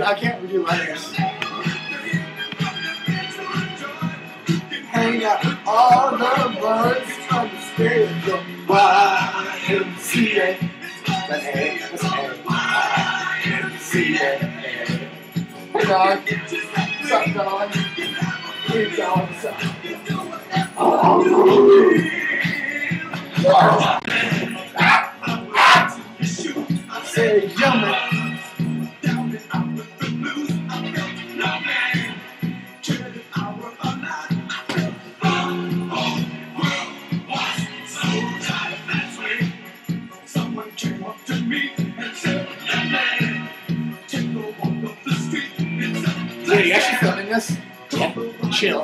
I can't read letters. Hang out with all the birds, understand the YMCA. That's A. That's A. YMCA. Hey dog. What's up, dog? Hey dog, what's up? Say yummy. Wait, you actually filming this? Yeah. Chill.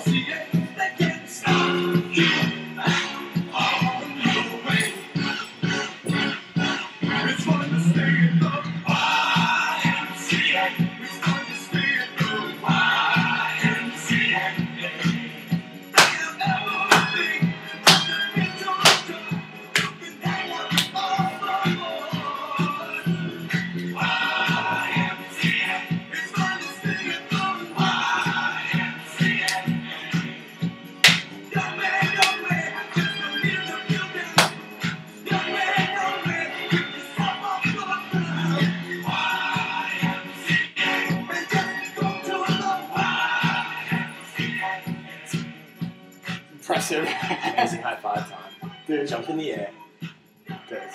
Impressive. Amazing high five time. Dude, Jump in the air. Good.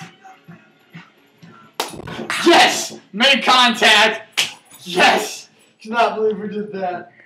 Yes! Made contact! Yes! Cannot believe we did that.